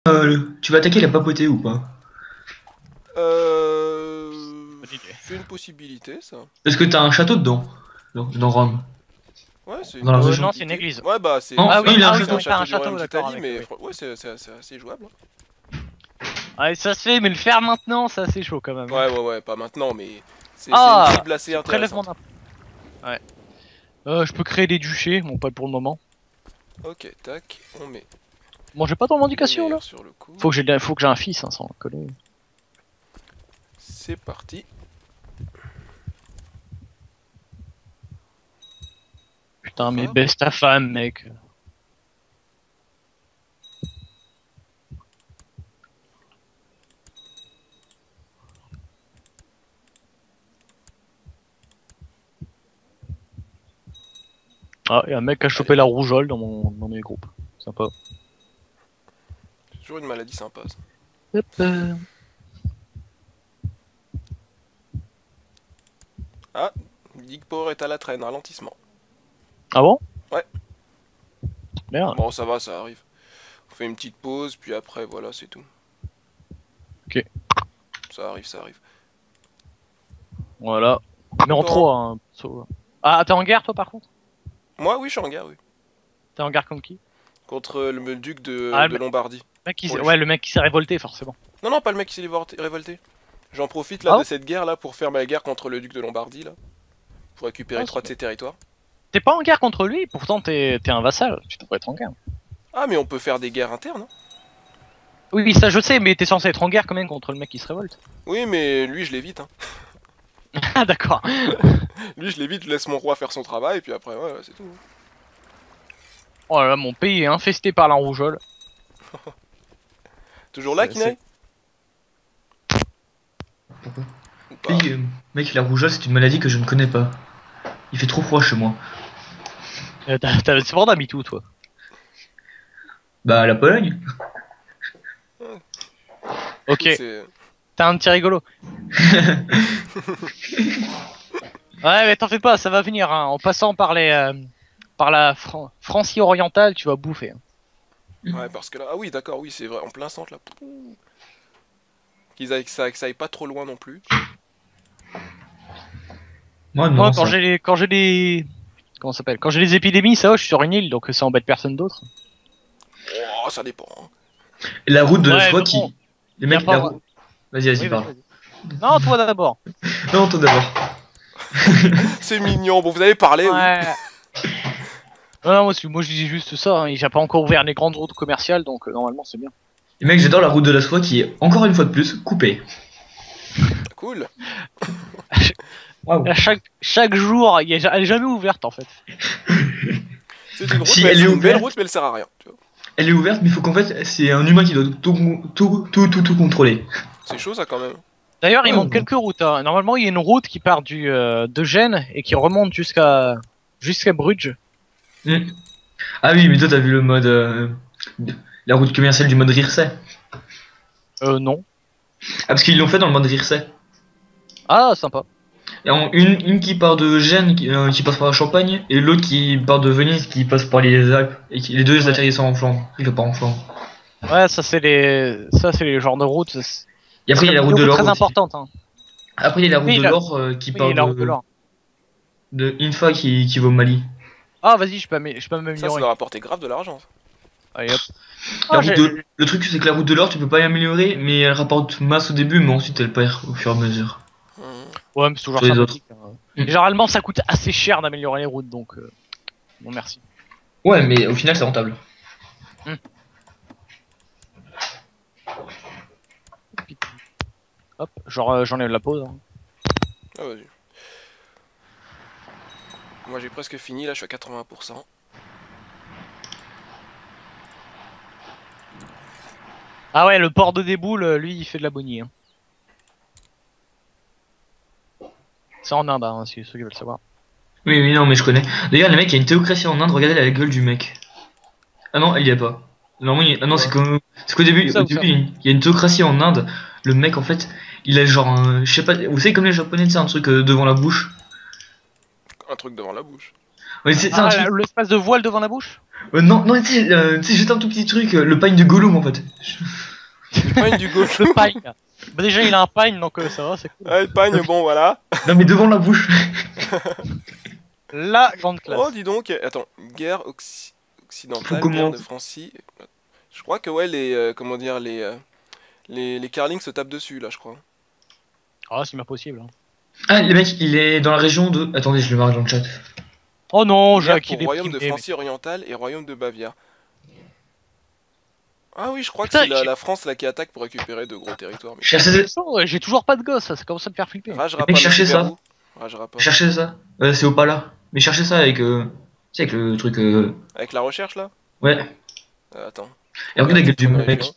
Tu vas attaquer la papauté ou pas? C'est une possibilité, ça. Parce que t'as un château dedans, dans Rome, Ouais, c'est dans la région. Non, c'est une église. Ouais, bah, c'est Non, Ah oui, il a un ah oui, château. oui, t'as un du royaume château, d'accord. d'Italie, avec, mais oui. ouais, c'est assez jouable. Ouais, ça se fait, mais le faire maintenant, c'est assez chaud quand même. Ouais, pas maintenant, mais c'est une Ah, cible assez prélèvement intéressante. d'impôts. Ouais. Je peux créer des duchés, bon, pas pour le moment. Ok, tac, on met Bon, j'ai pas de revendication là. lumière sur le coup. Faut que j'ai un fils, hein, sans coller. C'est parti. Putain, mais baisse ta femme, mec. Ah, y'a un mec qui a chopé la rougeole dans mes groupes. Sympa. C'est toujours une maladie sympa, ça. Hop, Ah, Big Power est à la traîne, ralentissement. Ah bon? Ouais. Merde. Bon, ça va, ça arrive. On fait une petite pause, puis après, voilà, c'est tout. Ok. Ça arrive. Voilà. Mais en Bon. 3, hein. Ah, t'es en guerre toi par contre? Moi, oui, je suis en guerre, oui. T'es en guerre contre qui? Contre le duc de Lombardie. Le mec qui s'est révolté forcément. Non, pas le mec qui s'est révolté. J'en profite là de cette guerre là pour faire ma guerre contre le duc de Lombardie là. Pour récupérer 3 de ses territoires. T'es pas en guerre contre lui, pourtant t'es un vassal, tu devrais être en guerre. Ah, mais on peut faire des guerres internes, hein. Oui, ça je sais, mais t'es censé être en guerre quand même contre le mec qui se révolte. Oui, mais lui je l'évite, hein. Ah d'accord. Lui je l'évite, je laisse mon roi faire son travail, et puis après, ouais, c'est tout. Oh là là, mon pays est infesté par la rougeole. Toujours là, Kinaï? Pourquoi? Mec, la rougeole, c'est une maladie que je ne connais pas. Il fait trop froid chez moi. T'as souvent d'amis tout, toi. Bah, la Pologne. Ok, t'as un petit rigolo. Ouais, mais t'en fais pas, ça va venir, hein. En passant par la Francie orientale, tu vas bouffer. Hein. Ouais, parce que là, ah oui, d'accord, oui, c'est vrai, en plein centre là. Que ça aille pas trop loin non plus. Moi, non, Moi, quand j'ai les comment ça s'appelle? Quand j'ai les épidémies, ça va, je suis sur une île, donc ça embête personne d'autre. Oh, ça dépend. Hein. La route de la soie bon, qui... Les mecs, la route... Vas-y, oui, parle. Non, toi d'abord. Non, toi d'abord. C'est mignon, bon, vous avez parlé, Ouais. oui. Non, moi je dis juste ça, hein. Il a pas encore ouvert les grandes routes commerciales, donc normalement c'est bien. Et mec, j'adore la route de la soie qui est, encore une fois de plus, coupée. Cool. Wow. Chaque jour, elle est jamais ouverte en fait. C'est une route, Si, mais elle est une belle ouverte. route, mais elle sert à rien. Tu vois. Elle est ouverte, mais il faut qu'en fait, c'est un humain qui doit tout contrôler. C'est chaud ça quand même. D'ailleurs, il Ouais, manque bon. quelques routes. Hein. Normalement, il y a une route qui part de Gênes et qui remonte jusqu'à Bruges. Ah oui, mais toi, t'as vu le mode... la route commerciale du mode Rirsay. Non. Ah, parce qu'ils l'ont fait dans le mode Rirsay. Ah, sympa. Et une qui part de Gênes, qui passe par la Champagne, et l'autre qui part de Venise, qui passe par les Alpes. Et les deux atterrissent en Flandre. Il va pas en Flandre. Ouais, ça c'est les genres de routes. Et après, il y a la route de l'or. Très aussi. importante. Hein. Après, il y a la route Oui, de l'or qui part la route de l'or. de Infa qui va au Mali. Ah, vas-y, je peux Ça m'améliorer. doit rapporter grave de l'argent. Allez hop. Le truc, c'est que la route de l'or, tu peux pas y améliorer, mais elle rapporte masse au début, mais ensuite elle perd au fur et à mesure. Ouais, mais c'est toujours Sur les sympathique. Hein. Généralement, ça coûte assez cher d'améliorer les routes, donc bon, merci. Ouais, mais au final, c'est rentable. Hop, j'enlève la pause. Hein. Ah, vas-y. Moi j'ai presque fini, là je suis à 80%. Ah ouais, le port de Déboule, lui, il fait de la bonnie. Hein. C'est en Inde, hein, si ceux qui veulent savoir. Oui, non, mais je connais. D'ailleurs, le mec, il y a une théocratie en Inde, regardez la gueule du mec. Ah non, elle y est pas. Normalement, ah non, c'est qu'au début, il y a une théocratie en Inde. Le mec, en fait, il a genre je sais pas, vous savez, comme les japonais, c'est un truc devant la bouche. Un truc devant la bouche. Ouais, c'est un truc. L'espace de voile devant la bouche. Non, non, tu sais, juste un tout petit truc, le pagne de Gollum en fait. Le pagne du Gollum. Le pagne. Bah déjà il a un pagne donc ça va, c'est cool. Ah, le pagne, bon voilà. Non, mais devant la bouche. La grande classe. Oh, dis donc, attends, guerre occidentale, guerre de Francie. Je crois que ouais, les comment dire, les Carlings se tapent dessus là, je crois. Ah, c'est bien possible. Hein. Ah, le mec, il est dans la région de. Attendez, je le marque dans le chat. Oh non, Guerre Jacques, pour il est royaume de primé, Francie orientale et royaume de Bavière. Ah oui, je crois Putain, que c'est la France là qui attaque pour récupérer de gros territoires. Mais... J'ai toujours pas de gosse, ça commence à me faire flipper. Rajera Mec, pas, cherchez monsieur ça. Garou. Rajera pas. Cherchez ça. C'est au pas là. Mais cherchez ça avec. Tu sais, avec le truc. Avec la recherche là. Ouais. Attends. Et regarde avec du mec. Région.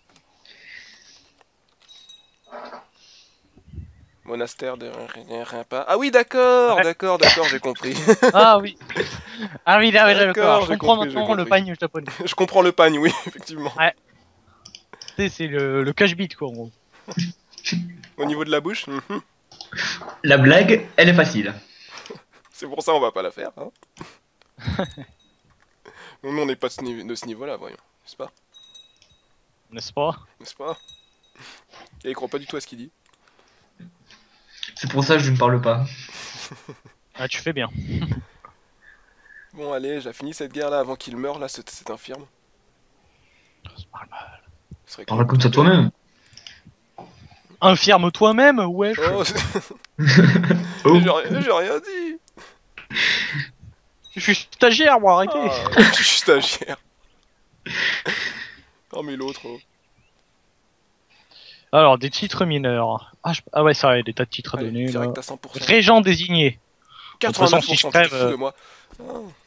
Monastère de rien pas. Ah oui, d'accord, Ouais. d'accord, j'ai compris. Ah oui. Ah oui, là, D'accord, je j'ai comprends compris, j'ai maintenant le compris. pagne japonais. Je comprends le pagne, oui, effectivement. C'est le cash beat quoi en gros. Au niveau de la bouche, La blague, elle est facile. c'est pour ça on va pas la faire. Hein. Nous on n'est pas de ce niveau-là, voyons. N'est-ce pas? N'est-ce pas? N'est-ce pas? Et il croit pas du tout à ce qu'il dit. C'est pour ça que je ne parle pas. Ah, tu fais bien. Bon allez, j'ai fini cette guerre là avant qu'il meure là, cet infirme. Ça se parle mal. Ce serait Parle cool. comme ça toi-même. Infirme toi-même, ouais. Oh, Oh. j'ai rien dit. Je suis stagiaire moi, arrêtez. Ah, je suis stagiaire. Oh mais l'autre. Oh. Alors, des titres mineurs. Ah ouais, ça, il y a des tas de titres à Allez, donner. Là. direct à 100%. Régent désigné. De toute façon, 89%, si je tu te crève, fous de moi. Ah.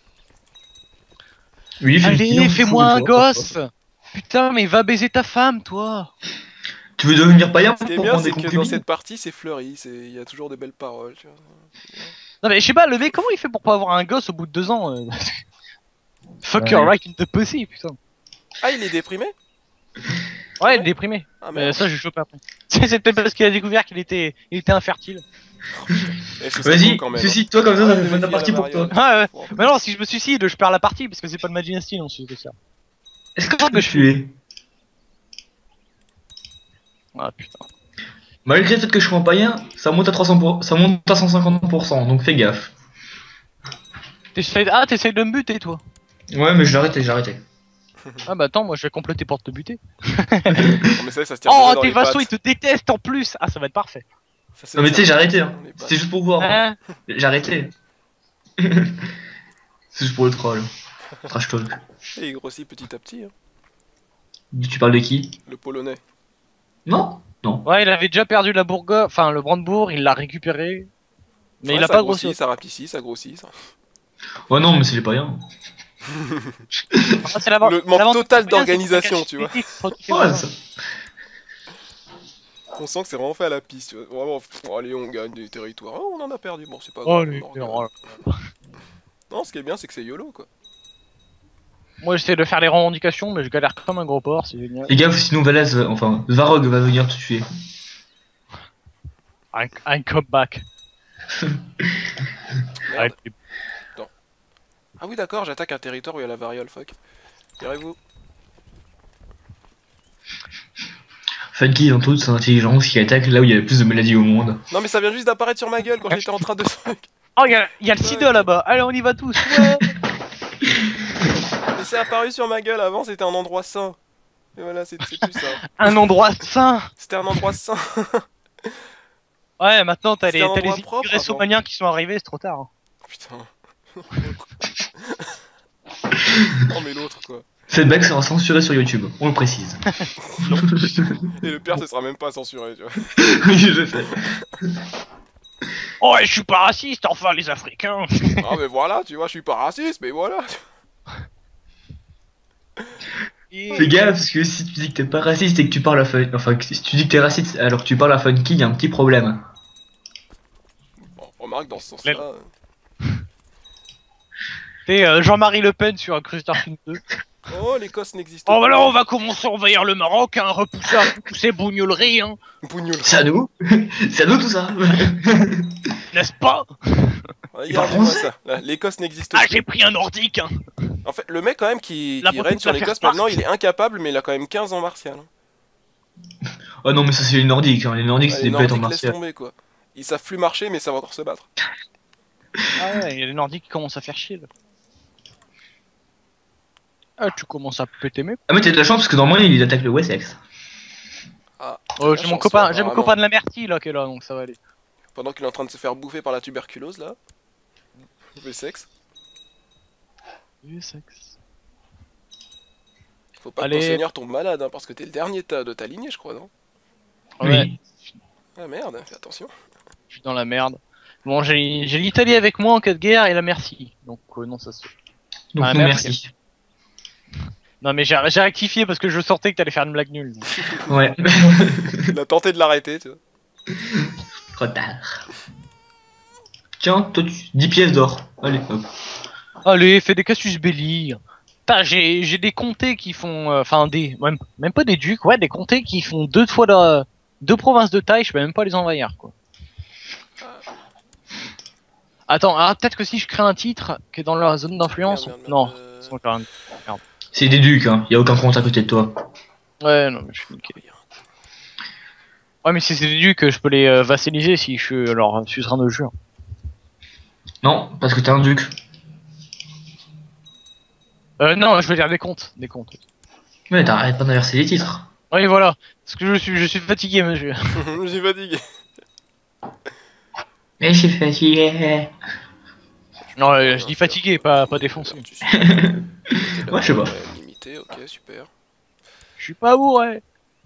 Oui, Allez, fais-moi un gosse. Putain, mais va baiser ta femme, toi. Tu veux devenir païen Ce qui est pour bien, prendre c'est des que dans concubines cette partie, c'est fleuri, il y a toujours de belles paroles. Tu vois. Non mais je sais pas, le mec, comment il fait pour pas avoir un gosse au bout de 2 ans Fuck Ouais. your right in the pussy, putain. Ah, il est déprimé? Ouais, il est déprimé. Ah Mais merde. ça, je chope après. C'est peut-être parce qu'il a découvert qu'il était infertile. Eh, ce serait Vas-y, cool quand même. suicide-toi comme ça, ça Arrête de fait la défier partie la pour toi. variole. Ah ouais. Bon. Mais non, si je me suicide, je perds la partie parce que c'est pas de ma dynastie ensuite. Ça. Est-ce que tu es Ah putain. Malgré le fait que je sois un païen, ça monte à 300%, ça monte à 150%, donc fais gaffe. T'essayes de me buter, toi. Ouais, mais j'ai arrêté. Ah bah attends, moi je vais compléter pour te buter. Non, mais ça se tire Oh, dans tes les vassaux, pattes. ils te détestent en plus. Ah, ça va être parfait. Ça se Non mais tu sais, tire j'ai arrêté, hein. dans les pattes. C'était juste pour voir. Hein J'ai arrêté. C'est juste pour le troll. Trash talk. Et il grossit petit à petit, hein. Tu parles de qui? Le polonais. Non. Ouais, il avait déjà perdu la Bourgogne, enfin le Brandebourg, il l'a récupéré. Mais Ouais, il a ça pas grossit, grossi. ça rapetissit, ça grossit. Ça. Oh non, mais c'est les païens. Ah, c'est Le manque total d'organisation, tu vois. Ouais, ça. On sent que c'est vraiment fait à la piste. Tu vois. Vraiment, allez, on gagne des territoires. Oh, on en a perdu. Bon, c'est pas Oh, grave. lui, on en regagne. oh. Non, ce qui est bien, c'est que c'est YOLO, quoi. Moi j'essaie de faire les revendications, mais je galère comme un gros porc, c'est génial. Les gars, sinon Valès, enfin, Varog va venir te tuer. Un come back. Merde. Ouais, Ah oui, d'accord, j'attaque un territoire où il y a la variole, fuck. Tirez-vous. Funky, dans toute son intelligence, qui attaque là où il y a le plus de maladies au monde. Non, mais ça vient juste d'apparaître sur ma gueule quand j'étais en train de... Oh, il y a le sida là-bas. Allez, on y va tous. Ouais. Mais c'est apparu sur ma gueule, avant c'était un endroit sain. Et voilà, c'est plus ça. Un endroit sain. C'était un endroit sain. Ouais, maintenant t'as C'était les, un t'as les endroit propre, immigrés avant. somaliens qui sont arrivés, c'est trop tard. Hein. Putain. Non mais l'autre quoi. Cette blague sera censurée sur YouTube, on le précise. Et le pire ce sera même pas censuré, tu vois. Oui, je sais. Oh, et je suis pas raciste, enfin les Africains. Ah mais voilà, tu vois, je suis pas raciste, mais voilà. Fais gaffe, parce que si tu dis que t'es pas raciste et que tu parles à Funky, enfin, si tu dis que t'es raciste alors que tu parles à Funky, il y a un petit problème. Bon, remarque dans ce sens-là. T'es Jean-Marie Le Pen sur un Cruiser 2. Oh, l'Écosse n'existe Oh, pas. bah là, on va commencer à envahir le Maroc, hein, repousser bougnolerie, hein. Bougnoul. C'est à nous. C'est à nous tout ça. N'est-ce pas? Regardez-moi ça. L'Écosse n'existe plus. Ah, j'ai pris un nordique hein. En fait, le mec quand même qui La règne sur Bretagne l'Écosse va faire maintenant, il est incapable, mais il a quand même 15 en martial. Oh non, mais ça, c'est les Nordiques. Hein. Les Nordiques, c'est Les des bêtes en Nordiques laissent martial. tomber, quoi. Ils savent plus marcher, mais savent encore se battre. Ah ouais, il y a les nordiques qui commencent à faire chier là. Ah, tu commences à péter mes. Ah, mais t'as de la chance parce que normalement, il attaque le Wessex. Ah, Oh, la j'ai mon chance, copain, ouais, j'ai mon apparemment. copain de la Mertie là qui est là, donc ça va aller. Pendant qu'il est en train de se faire bouffer par la tuberculose, là. Le sexe. Faut pas que ton Allez. seigneur tombe malade, hein, parce que t'es le dernier de ta lignée, je crois, non? Ouais, Oui. Ah merde, fais attention. je suis dans la merde. Bon, j'ai l'Italie avec moi en cas de guerre et la Merci. Donc non, ça se fait. Donc, Ah, non, merci. merci. Non mais j'ai rectifié parce que je sentais que t'allais faire une blague nulle. donc. Ouais. Il a tenté de l'arrêter, tu vois. Retard. Tiens, toi, 10 pièces d'or. Allez, hop. Allez, fais des Cassius Belli. Putain, j'ai des comtés qui font, enfin même pas des ducs, ouais, des comtés qui font deux provinces de taille, je peux même pas les envahir quoi. Attends, ah, peut-être que si je crée un titre qui est dans leur zone d'influence, Merde, merde, non, merde, c'est encore un- C'est des ducs, hein. Y a aucun compte à côté de toi. ouais, non, mais je suis niqué. Ouais, mais si c'est des ducs, je peux les vassaliser si je suis leur suzerain de jure. Non, parce que t'es un duc. Non, je veux dire des comptes, Ouais, t'arrêtes pas d'inverser les titres. Oui, voilà, parce que je suis fatigué, monsieur. Je suis fatigué. Mais je suis fatigué. Non, je dis fatigué, pas défoncé. Ouais, je sais pas. Limité, ok, super. Je suis pas bourré.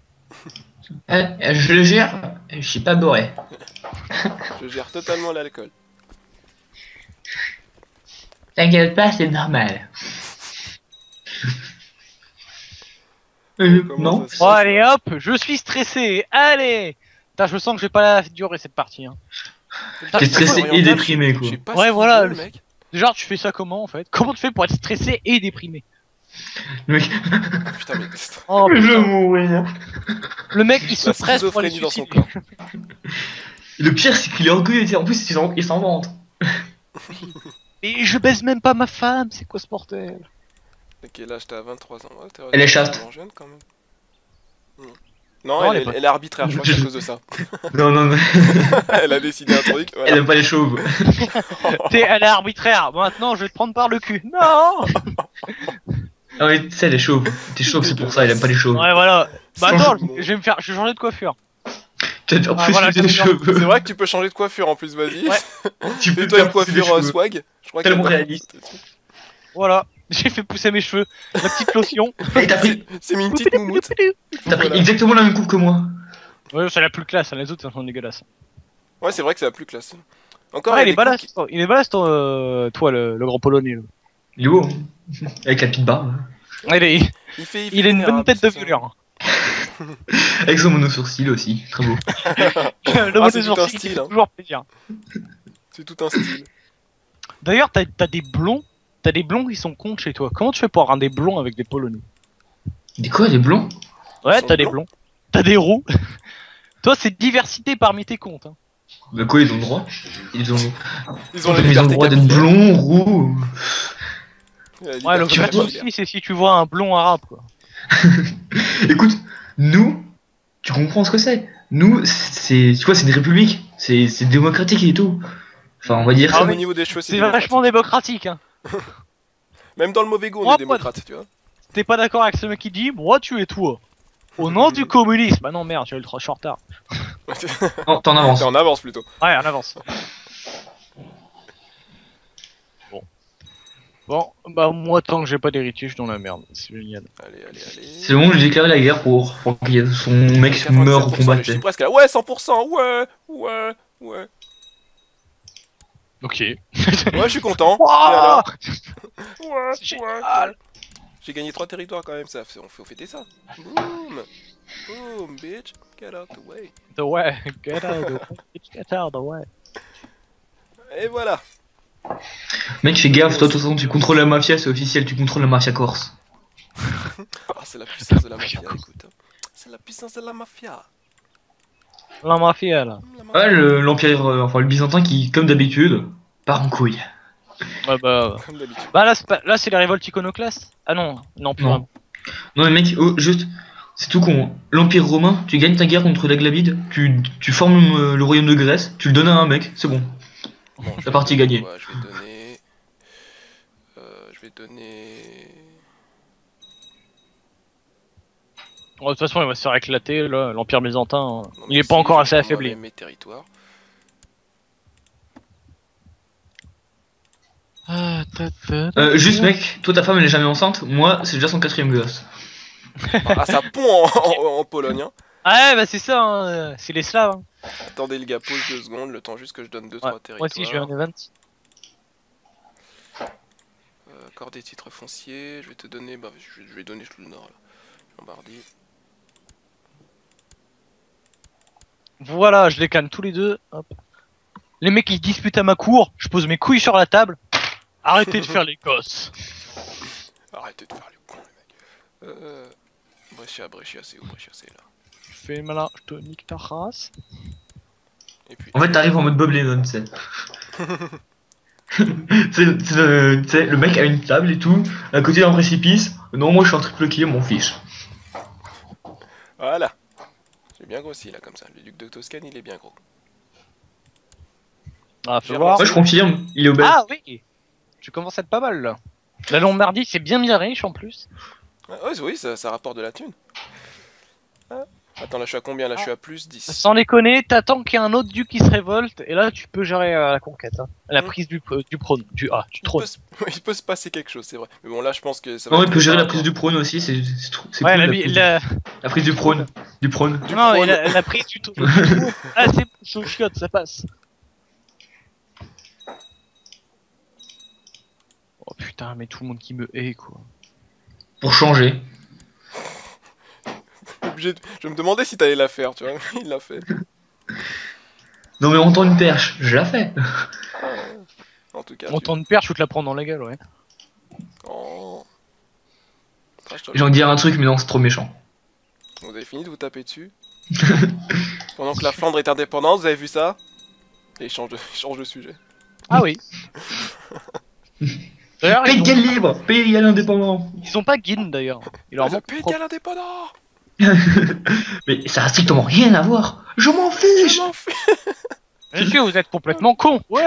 Je le gère, je suis pas bourré. Je gère totalement l'alcool. T'inquiète pas, c'est normal. Comment Non. ça se Bon, passe, allez hop, je suis stressé, allez. Putain, je sens que je vais pas la durer cette partie. Hein. T'es stressé et déprimé, quoi. Je sais pas Ouais, ce qu'il voilà. veut, le mec. Déjà, tu fais ça comment en fait? Comment tu fais pour être stressé et déprimé? Le mec. Ah, putain, mais Oh, Je veux putain. mourir. Le mec il se la presse pour aller schizophrénie dans son suicider. corps. Le pire, c'est qu'il est orgueilleux, tu sais. En plus, il s'en vante. Et je baise même pas ma femme, c'est quoi ce bordel? Ok, là j'étais à 23 ans. Ouais, t'es Elle est chaste. vraiment jeune quand même. Non, Non, elle est arbitraire, je crois que c'est à cause de ça. Non, non, non. Elle a décidé un truc. Elle Voilà. aime pas les chauves. Elle est arbitraire, maintenant je vais te prendre par le cul. Non. Ah ouais, tu sais, elle est chauve. T'es chauve, c'est pour ça, elle aime pas les chauves. Ouais, voilà. Bah attends, Change- je vais changer de coiffure. Tu vas te faire Ah, pousser voilà, des c'est cheveux. C'est vrai que tu peux changer de coiffure en plus, vas-y. Ouais. Tu peux te Fais-toi une faire pousser des coiffure cheveux. swag. Je crois Tellement qu'elle- réaliste. Voilà, j'ai fait pousser mes cheveux, la petite lotion. Et t'as pris, C'est mis une petite moumoute. t'as pris Voilà. exactement la même coupe que moi. Ouais, c'est la plus classe, hein, les autres sont dégueulasses. Ouais, c'est vrai que c'est la plus classe. Encore, Ouais, il y il a est des coups badass, il est badass toi, le grand polonais. Là. Il est beau. Hein. Avec la petite barbe. Ouais, Il fait il a une bonne vulnérable, tête de c'est ça. violeur. Avec son mono-sourcil aussi. Très beau. Le Ah, mot c'est des tout un sourcils, style, fait hein. toujours plaisir. C'est tout un style. D'ailleurs, t'as des blonds, qui sont cons chez toi. Comment tu fais pour avoir des blonds avec des polonais? Des quoi, des blonds? Ouais, sont t'as des blonds blonds, t'as des roux. Toi, c'est diversité parmi tes comptes. Hein. Bah quoi, ils ont le droit. Ils ont, Ils ont la ils ont le liberté droit d'être capillaire. blonds, roux. La Ouais, liberté le Tu vas vrai capillaire. souci, c'est si tu vois un blond arabe, quoi. Écoute, nous, tu comprends ce que c'est. Nous, c'est, tu vois, c'est une république. C'est démocratique et tout. Enfin, on va dire Ah ça. Même oui. au niveau des cheveux, C'est vachement démocratique, hein. Même dans le mauvais goût, on Moi, est démocrate, tu vois. T'es pas d'accord avec ce mec qui dit, moi, tu es toi. Au nom du communisme. Bah non, merde, j'ai eu le 3 en retard. Non, t'en avances. C'est en avance plutôt. Ouais, on avance. Bon, bah moi, tant que j'ai pas d'héritier, je suis dans la merde. C'est génial. Allez, allez, allez. C'est le moment où j'ai déclaré la guerre pour que son mec meure au 97%, combat. Je suis presque là. Ouais, 100%. Ouais, ouais, ouais. Ok. Ouais, je suis content. Et Wow alors Ouais, C'est ouais, génial. ouais. J'ai gagné 3 territoires quand même, ça. On faut fêter ça. Boom. Boom, bitch. Get out the way. The way, get out of the way, get out of the way. Et voilà. Mec, fais gaffe, toi, de toute façon, tu contrôles la mafia, c'est officiel, tu contrôles la mafia corse. Ah, c'est la puissance de la mafia, écoute. C'est la puissance de la mafia. La mafia, là. La mafia. Ouais, l'empire, enfin le byzantin qui, comme d'habitude, part en couille. Ouais, bah. Comme d'habitude. Bah là c'est les révoltes iconoclastes. Ah non, non plus. Non. Vraiment. Non, mais mec, oh, juste, c'est tout con. L'Empire romain, tu gagnes ta guerre contre l'Aglabide, tu formes le royaume de Grèce, tu le donnes à un mec, c'est bon. Bon, La partie gagnée. Ouais, je vais donner. Je vais donner. Ouais, de toute façon, il va se faire éclater, là, l'Empire byzantin. Non, Il est mais pas si, encore je assez prends affaibli. moi-même mes territoires. Juste mec, toi ta femme elle est jamais enceinte, moi c'est déjà son 4ème gosse. Ah, ça pond en Pologne. Hein. Ah ouais, bah c'est ça, hein, c'est les Slaves. Hein. Attendez les gars, pause 2 secondes, le temps juste que je donne 2-3 territoires. Moi aussi, je vais un event. Corps des titres fonciers, je vais te donner, bah je vais donner tout le nord là. Lombardie. Voilà, je les canne tous les deux. Hop. Les mecs ils disputent à ma cour, je pose mes couilles sur la table. Arrêtez de faire les gosses. Arrêtez de faire les cons les mecs. Brescia c'est où? Brescia c'est là. Je fais malin, je te nique ta race. Et puis... En fait t'arrives en mode Bob Lennon, tu sais. Tu sais, le mec a une table et tout, à côté d'un précipice. Non, moi je suis en triple kill, mon fiche. Voilà. J'ai bien grossi là comme ça. Le duc de Toscane il est bien gros. Ah, fais J'ai voir. Moi je confirme, il est obèse. Ah oui, tu commences à être pas mal là. La Lombardie c'est bien riche en plus. Ah, ouais, oui, ça rapporte de la thune. Ah. Attends, là je suis à combien? Là je suis à plus 10. Sans déconner, t'attends qu'il y ait un autre duc qui se révolte et là tu peux gérer la conquête. Hein. La prise du trône. Du trône. Il peut se passer quelque chose, c'est vrai. Mais bon, là je pense que ça va. Non, il être peut gérer la tard, prise quoi. du prône aussi, c'est Ouais, cool, la prise du prône. Du prône. Non, prône. et la prise du trône. Ah, c'est au chiotte, ça passe. Oh putain, mais tout le monde qui me hait quoi. Pour changer. Je me demandais si t'allais la faire, tu vois. Il l'a fait. Non mais on tend une perche, je la fais. En tout cas. On tente une perche, je te la prends dans la gueule, ouais. Oh. Trash talk. J'ai envie de dire un truc mais non c'est trop méchant. Vous avez fini de vous taper dessus. Pendant que la Flandre est indépendante, vous avez vu ça? Et il change de sujet. Ah oui. D'ailleurs, Pays de Galles libre, pays égal indépendant. ils sont pas guides d'ailleurs. Ils leur manquent Pays propre. égal indépendant. Mais ça a strictement rien à voir. Je m'en fiche. Je m'en fous. Monsieur, vous êtes complètement con. Ouais.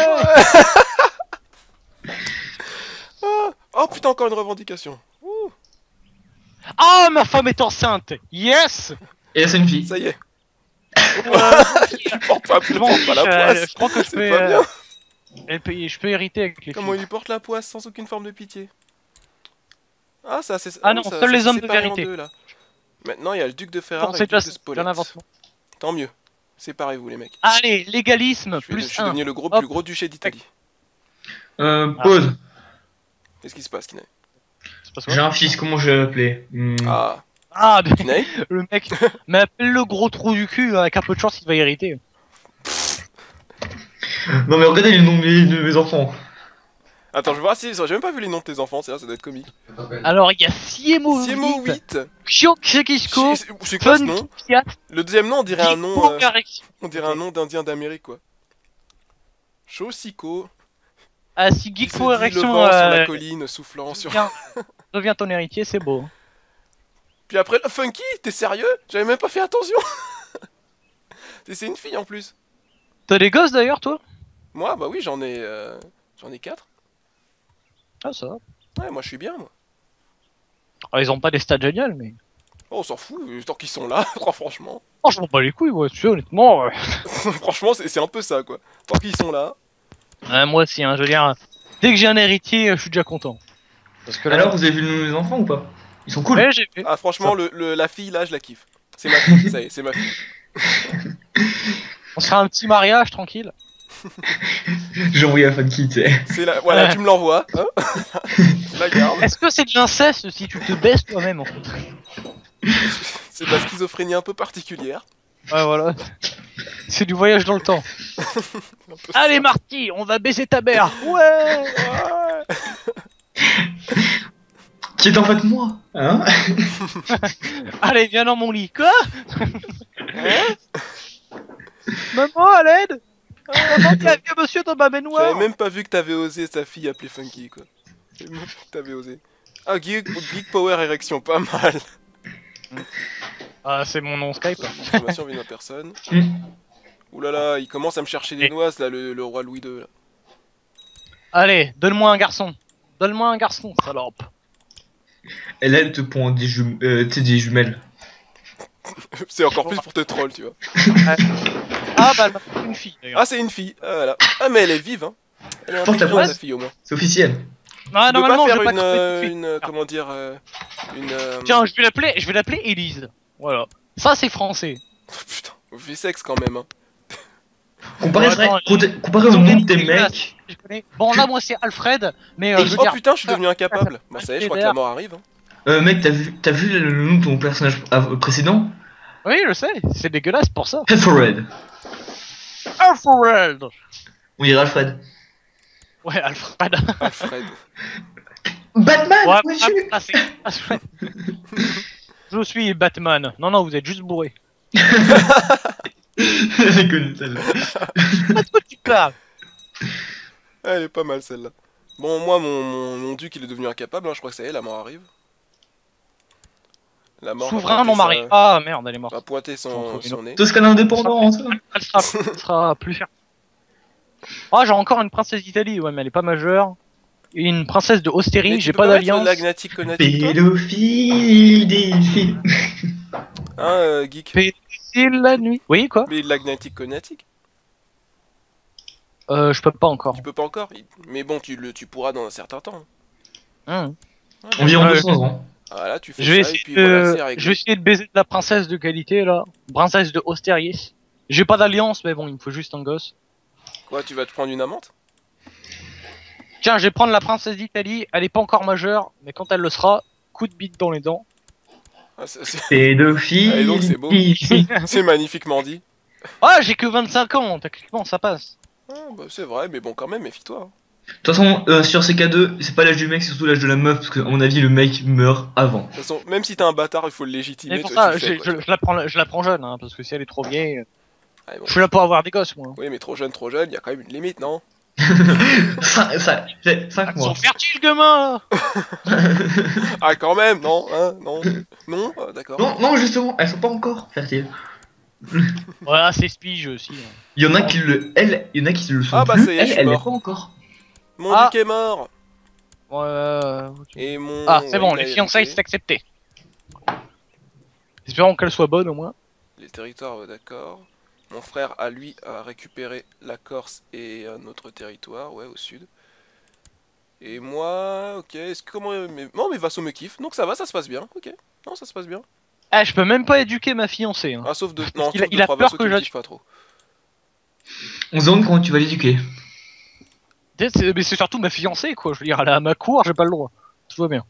Oh putain, encore une revendication. Ouh. Ah, ma femme est enceinte. Yes. Et là c'est une fille. Ça y est. Je Tu portes pas, tu portes pas la poisse. je crois que je C'est peux, pas bien. je peux hériter avec les Comment filles. il lui porte la poisse sans aucune forme de pitié? Ah, ça c'est. Ah non, ça, seuls ça les s'est hommes de séparé en vérité. deux, là. Maintenant, il y a le duc de Ferrare Non, et c'est le duc de déjà Spolète. un avancement. Tant mieux. Séparez-vous, les mecs. Allez, légalisme, Je plus suis 1. devenu le Hop. plus gros duché d'Italie. Pause. Qu'est-ce qui se passe, Kinaï? J'ai un fils, comment je vais l'appeler Ah, Ah, Kinaï? le mec, mais appelle le gros trou du cul, avec un peu de chance il va hériter. Non mais regardez les noms de mes enfants. Attends, je vais voir si. J'ai même pas vu les noms de tes enfants, c'est là, ça doit être comique. Alors, il y a Siemo Siemo 8. Kyokishko, C'est quoi ce Fun nom? Fiat, Le deuxième nom, on dirait un nom. Correction. On dirait un nom d'Indien d'Amérique, quoi. Shosiko. Ah, si Il se Geeko dit Erection le vent sur la colline, soufflant sur. devient ton héritier, c'est beau. Puis après, le Funky, t'es sérieux? J'avais même pas fait attention. C'est une fille en plus. T'as des gosses d'ailleurs, toi? Moi, bah oui, j'en ai 4. Ah, ça va. Ouais, moi je suis bien, moi. Alors, ils ont pas des stats géniales, mais. Oh, on s'en fout, tant qu'ils sont là, franchement. Oh, je m'en bats les couilles, moi, tu sais, honnêtement. Franchement, c'est un peu ça, quoi. Tant qu'ils sont là. Moi aussi, hein, je veux dire, dès que j'ai un héritier, je suis déjà content. Parce que là. Alors vous avez vu mes enfants ou pas? Ils sont cool. Ouais, j'ai vu. Ah, franchement, la fille là, je la kiffe. C'est ma fille, ça y est, c'est ma fille. On se fera un petit mariage tranquille. J'ai envoyé à Funky, tu sais. C'est la... Voilà, tu me l'envoies. Hein. La garde. Est-ce que c'est de l'inceste si tu te baisses toi-même en fait? C'est de la schizophrénie un peu particulière. Ouais, voilà. C'est du voyage dans le temps. Allez, Marty, on va baiser ta mère. Ouais. Ouais. Qui est en fait moi, hein? Allez, viens dans mon lit. Quoi? Maman, à l'aide. Non, il y a un vieux monsieur dans ma J'avais baignoire. même pas vu que t'avais osé sa fille appeler Funky, quoi. J'avais même pas vu que t'avais osé. Ah, Geek Power Erection, pas mal. Ah, c'est mon nom Skype. Information vient à personne. Ouh là là, il commence à me chercher des noises, là, le roi Louis II, là. Allez, donne-moi un garçon. Donne-moi un garçon, salope. Et là, elle te prend des, des jumelles. C'est encore plus pour te troll, tu vois. Ah bah, elle m'a fait une fille d'ailleurs. Ah, c'est une fille, ah, voilà. Ah, mais elle est vive, hein. Elle est Porte la intelligente, poisse. la fille, au moins. C'est officiel. Ah, Tu peux normalement, pas je vais faire pas trouver de fille. comment dire, Tiens, je vais l'appeler Élise. Voilà. Ça, c'est français. Putain, vie sexe quand même, hein. Comparé, Ouais, attends, comparé au nom de tes mecs. Je connais. Bon, là, moi, c'est Alfred, mais je veux Oh dire... putain, je suis devenu incapable. Bah ça y est, je crois que la mort arrive, hein. Mec, t'as vu le nom de ton personnage précédent? Oui, je sais, c'est dégueulasse pour ça. Alfred. Alfred. On dirait Alfred. Ouais, Alfred. Alfred. Batman, Ouais, moi, je suis... ah, c'est Alfred. Je suis Batman. Non, non, vous êtes juste bourré. J'ai connu celle-là. Pas de quoi tu parles. Elle est pas mal celle-là. Bon, moi, mon duc, il est devenu incapable, hein. Je crois que ça y est, la mort arrive. La mort Souverain non marié. Ah merde, elle est morte. va pointer son nez. Toscane indépendante. Elle sera plus fière. Ah, j'ai encore une princesse d'Italie, ouais, mais elle est pas majeure. Et une princesse de Ostérie, j'ai pas d'alliance. Lagnatic Conatic, toi Pédophile des filles. Hein, geek. Pédophile la nuit. Oui, quoi? Mais Lagnatic Conatic, Je peux pas encore. tu peux pas encore. Mais bon, tu pourras dans un certain temps. Environ 200 ans. Voilà, tu fais Je vais ça et essayer puis voilà, c'est réglé. je vais essayer de baiser de la princesse de qualité, là. Princesse de Ostérie. J'ai pas d'alliance, mais bon, il me faut juste un gosse. Quoi, tu vas te prendre une amante? Tiens, je vais prendre la princesse d'Italie. Elle est pas encore majeure, mais quand elle le sera, coup de bite dans les dents. Ah, c'est Pédophile. Allez, donc c'est beau. C'est magnifiquement dit. Ah, j'ai que 25 ans, techniquement, ça passe. Ah, bah, c'est vrai, mais bon, quand même, méfie-toi, hein. De toute façon, sur CK2, c'est pas l'âge du mec, c'est surtout l'âge de la meuf, parce que à mon avis, le mec meurt avant. De toute façon, même si t'es un bâtard, il faut le légitimer. Mais pour toi, ça, tu le fais, quoi. je la prends jeune, hein, parce que si elle est trop vieille, Allez, bon. je suis là pour avoir des gosses, moi. Oui, mais trop jeune, il y a quand même une limite, non? 5 Ils mois. sont fertiles, gamin, là. Ah, quand même, non, hein, non, non, d'accord. Non, non, justement, elles sont pas encore fertiles. Voilà, c'est spige aussi. Hein. Il y en a qui le, il y en a qui le sont Ah, bah, plus, ça y est, je suis elle l'est mort. pas encore. Mon Ah. duc est mort. Ok. Et mon... Ah, c'est ouais, bon, il a les fiançailles, hérité. c'est accepté. Espérons qu'elles soient bonnes, au moins. Les territoires, d'accord. Mon frère, à lui, a récupéré la Corse et un autre territoire, ouais, au sud. Et moi, ok, est-ce que comment... Non, mes vassaux me kiffent, donc ça va, ça se passe bien, ok. Non, ça se passe bien. Ah, je peux même pas éduquer ma fiancée. Hein. Ah, sauf deux, non, qu'il sauf a- il deux, a trois peur vassaux que qui me je- kiffent pas trop. On se demande comment tu vas l'éduquer. Mais c'est surtout ma fiancée, quoi. Je veux dire, elle est à ma cour, j'ai pas le droit. Tout va bien.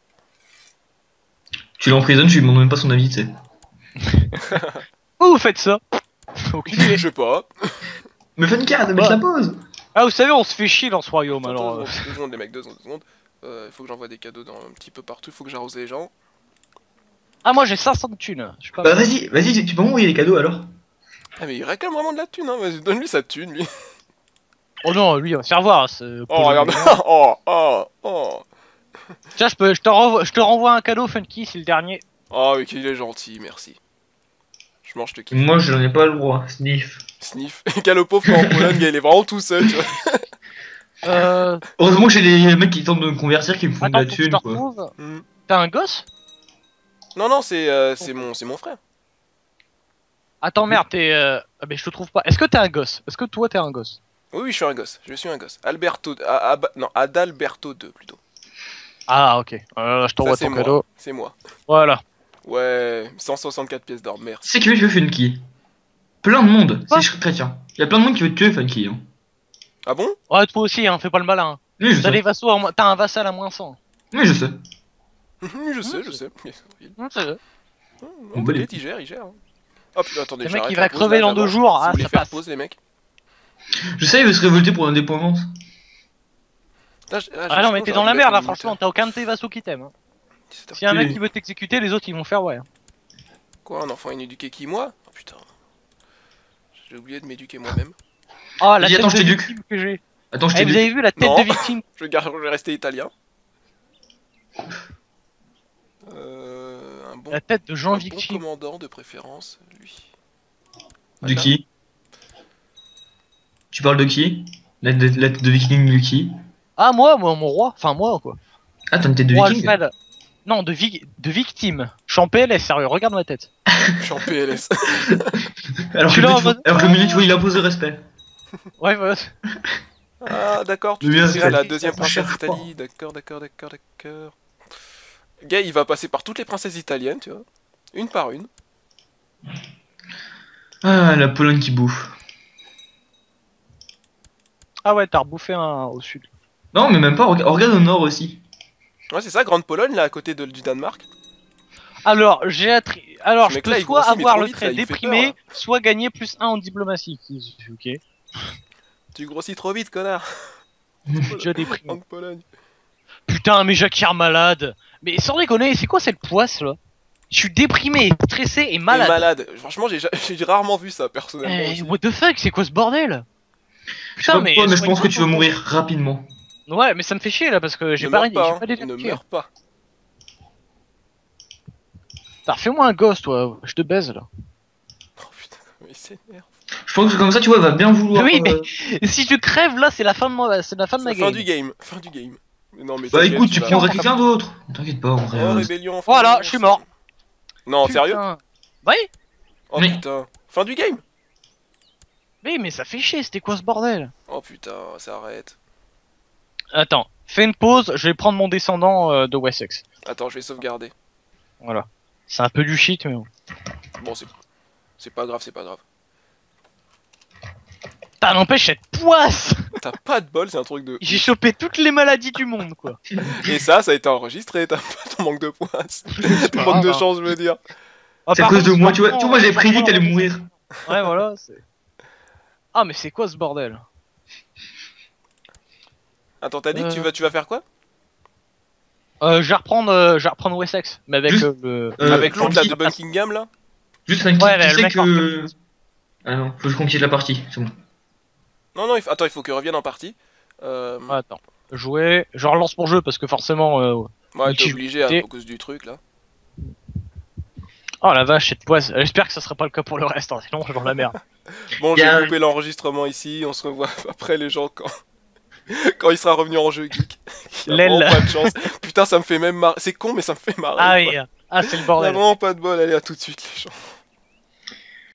Tu l'emprisonnes, tu lui demandes même pas son avis, tu sais. Oh, vous faites ça? Aucune idée. Je sais pas. Mais Funka, mais je la pose. Ah, vous savez, on se fait chier dans ce royaume, alors. Attends, 2 secondes, les mecs, 2 secondes. Il faut que j'envoie des cadeaux un petit peu partout, il faut que j'arrose les gens. Ah, moi j'ai 500 de thunes. Je suis pas Bah vas-y, tu peux m'envoyer les cadeaux alors. Ah, mais il réclame vraiment de la thune, hein, vas-y, donne-lui sa thune, lui. Oh non, lui, on va se faire voir. Oh, regarde, oh. Tiens, je te renvoie un cadeau, Funky, c'est le dernier. Oh, mais qu'il est gentil, merci. Je mange, je te kiffe. Moi, je n'en ai pas le droit. Sniff. Sniff. Quel le pauvre en Pologne, il est vraiment tout seul, tu vois. Heureusement que j'ai les mecs qui tentent de me convertir, qui me font Attends, de la faut que je thune, te quoi. retrouve. Hmm. T'as un gosse? Non, c'est mon frère. Attends, merde, Ah, mais je te trouve pas. Est-ce que t'es un gosse? Est-ce que toi t'es un gosse? Oui, je suis un gosse. Je suis un gosse. Alberto... non, Adalberto II, plutôt. Ah, ok. Je t'envoie Ça, c'est ton moi. cadeau. C'est moi. Voilà. Ouais, 164 pièces d'or, merci. C'est qui veut tuer Funky. Plein de monde, Quoi si je chrétien. Il y a plein de monde qui veut tuer Funky. Hein. Ah bon? Ouais, toi aussi, hein, fais pas le malin. Oui, je T'as sais. des vassaux à moins... T'as un vassal à moins 100. Oui, je sais. Je sais, je sais. On bat les- T'inquiète, il gère, hein. Hop, attendez, Le mec, j'arrête il la va pause, crever là, dans 2 j'avance. jours. Si Ah, vous voulez ça faire passe. pause, les mecs. Je sais, il veut se révolter pour l'indépendance. Ah non, mais t'es dans la merde là, franchement, t'as aucun de tes vassaux qui t'aime. Hein. Si un mec qui veut t'exécuter, les autres ils vont faire ouais. Quoi, un enfant inéduqué qui, moi? Oh putain. J'ai oublié de m'éduquer moi-même. Oh, la Vas-y, tête attends, je de t'éduque. victime que j'ai. Attends, je Eh, t'ai vous vu. avez vu la tête Non. de victime? Je vais rester italien. Un bon, La tête de Jean un bon victime. commandant de préférence, lui. De Voilà. qui? Tu parles de qui? La tête de viking de qui? Ah, moi, mon roi. Enfin, moi, quoi. Ah, t'as une tête de Roi viking? Alfred. Non, de victime. Je suis en PLS, sérieux, regarde ma tête. Je suis en PLS. Alors Tu que, l'as en le mode- alors que le milieu, tu vois, il impose le respect. Ouais, voilà. Ah, d'accord, tu Le mien, es c'est- la deuxième ça princesse cherche d'Italie. D'accord. Gay, il va passer par toutes les princesses italiennes, tu vois. Une par une. Ah, la Pologne qui bouffe. Ah ouais, t'as rebouffé un au sud. Non, mais même pas, regarde au nord aussi. Ouais, c'est ça, Grande Pologne, là, à côté du Danemark. Alors, Alors, Ce je mec-là, peux il soit grossit, mais avoir trop le vite, trait ça, il fait déprimé, peur, hein. soit gagner plus 1 en diplomatie. Ok. Tu grossis trop vite, connard. Déjà déprimé. Grande Pologne. Putain, mais Jacquard malade. Mais sans déconner, c'est quoi cette poisse là? Je suis déprimé, stressé et Et malade. malade. Franchement, j'ai rarement vu ça, personnellement. Eh, aussi. what the fuck, c'est quoi ce bordel? Je sais pas pourquoi, mais je pense que tu vas soigne-toi, mourir rapidement. Ouais, mais ça me fait chier là parce que j'ai Ne pas meurs rien pas, j'ai hein. pas Ne d'éduqué. meurs pas. Fais-moi un gosse, toi. Je te baise là. Oh putain, comment il s'énerve. Je pense que comme ça, tu vois, il va bien vouloir. Oui, mais si je crève là, c'est la fin de moi, c'est la fin de C'est ma la fin game. du game. Fin du game. Mais non, mais Bah t'inquiète, écoute, tu vas- prendrais quelqu'un d'autre. T'inquiète pas, en vrai. Oh, rébellion en Voilà, France. je suis mort. Non, sérieux? Putain. Oui, Oh Oui. putain. Fin du game? oui, mais ça fait chier. C'était quoi ce bordel? Oh putain, ça arrête. Attends, fais une pause. Je vais prendre mon descendant de Wessex. Attends, je vais sauvegarder. Voilà. C'est un peu du shit, mais bon. Bon, c'est pas grave, c'est pas grave. Putain, n'empêche cette poisse. T'as pas de bol, c'est un truc de... J'ai chopé toutes les maladies du monde, quoi. Et ça a été enregistré, t'as pas ton manque de points. Ton manque de chance, je veux dire. Ah, C'est à par cause de contre, moi, tu vois, franchement, moi j'avais prédit que t'allais mourir. Ouais, voilà. Ah, mais c'est quoi ce bordel? Attends, t'as dit que tu vas faire quoi? Je vais reprendre Wessex, mais avec Juste- le. Avec l'autre là Francky, de Buckingham là? Juste un Ouais, tu le sais mec que. Ah non, faut que je complète la partie, c'est bon. Non, non, attends, il faut qu'il revienne en partie. Ah, attends. Jouer. Je relance mon jeu parce que forcément. Ouais, t'es tu- obligé à t'es- cause du truc là. Oh la vache, cette poisse. J'espère que ça sera pas le cas pour le reste, hein, sinon je vais dans la merde. Bon, Y je a vais un- couper l'enregistrement ici, on se revoit après les gens quand... quand il sera revenu en jeu geek. Il a L'aile. vraiment pas de chance. Putain, ça me fait même marrer. C'est con, mais ça me fait marrer. Ah quoi. oui, ah c'est le Il a bordel. vraiment pas de bol, allez, à tout de suite les gens.